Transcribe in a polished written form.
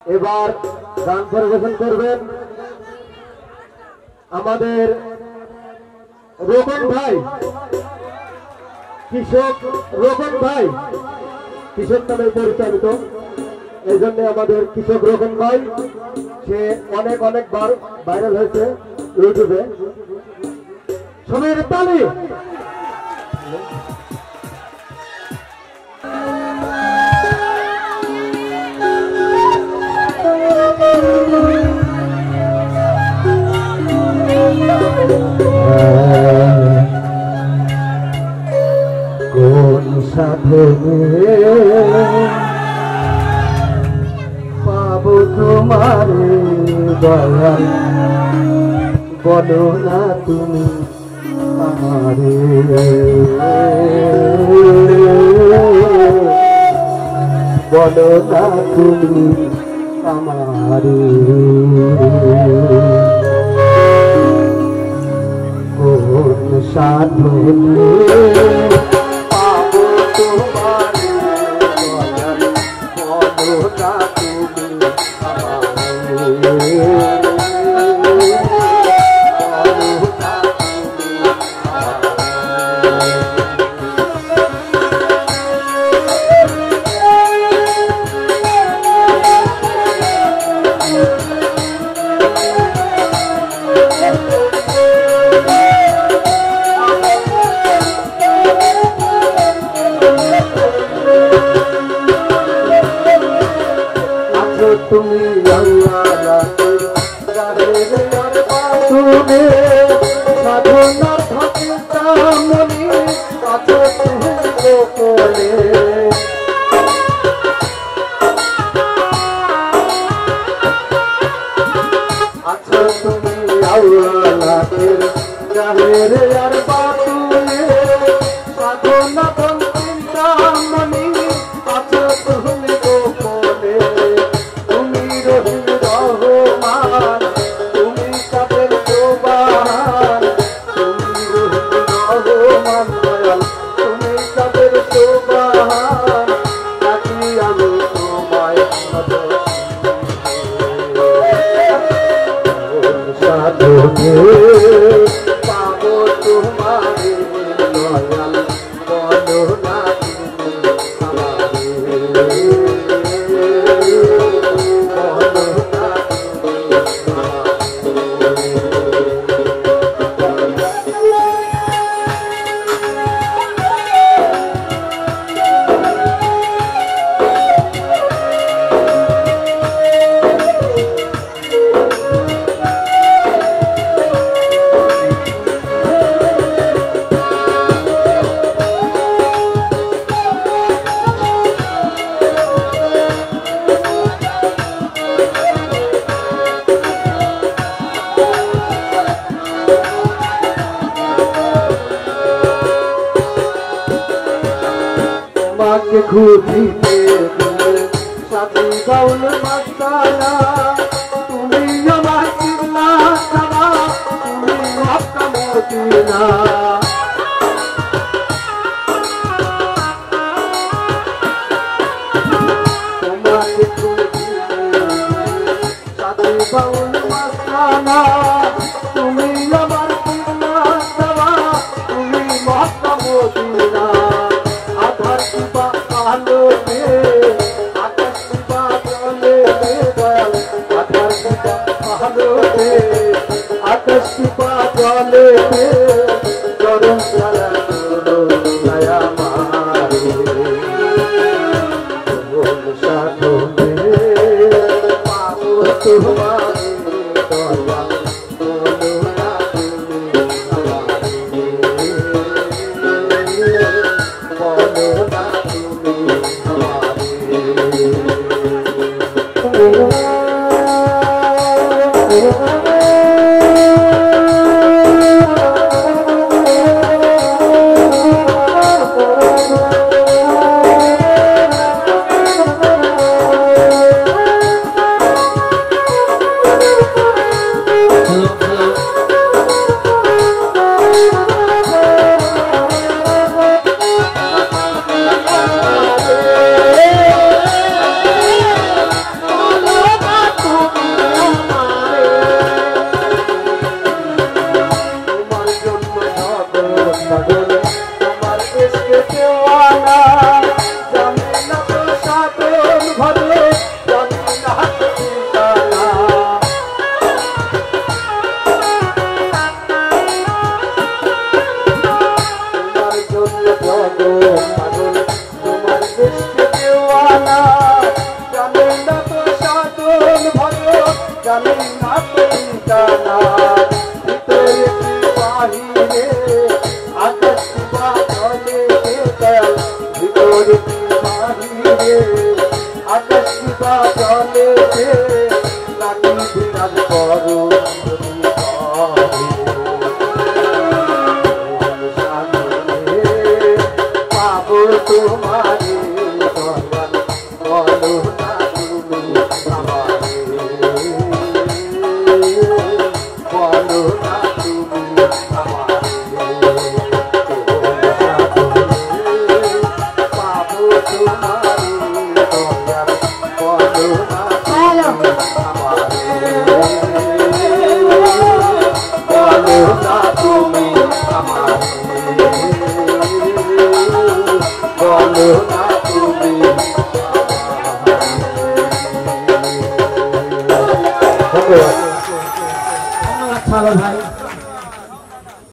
এবার গান পরিবেশন করবেন আমাদের রোকন ভাই, কৃষক রোকন ভাই, কৃষক নামে পরিচালিত। এই জন্য আমাদের কৃষক রোকন ভাই, সে অনেকবার ভাইরাল হয়েছে ইউটিউবে। সময়ের তালি। কোন সাধনে পাবো তোমার দয়াল, বলো না তুমি আমারে, বলো না তুমি আমারে। কোন সাধনে পাবো তোমার দয়াল, বলো না তুমি আমারে, তুমি তুমি সাধনা মনি আছো তুমি গোপনে, আছো তুমি আল্লাহের গানের আর বাতুলে, সাধনা মনি আছো তুমি গোপনে। পাবো তোমারে দয়াল, বলো না তুমি আমারে, বলো না তুমি মাকে খুঁজিতে সাথী গাউল মাস্তানা, তুমি আমার চিল্লা সারা, তুমি মক্কা মদিনা। তোমাকে খুঁজিতে সাথী গাউল মাস্তানা, তুমি আমার চিল্লা সারা, তুমি মক্কা মদিনা। আধার শিবা আলোতে আকাশ শিবা জলে দয়াল, আধার শিবা আলোতে আকাশ শিবা জলে চরণ ছাড়া দয়া মারে। কোন সাধনে পাবো তোমারে দয়াল, বলো না তুমি আমারে, বলো না তুমি আমারে। জানি না ঠিকানা ভিতরে কি বাহিরে আকাশ বা জলে বেতাল ভিতরে কি বাহিরে আকাশ বা জলে নাকি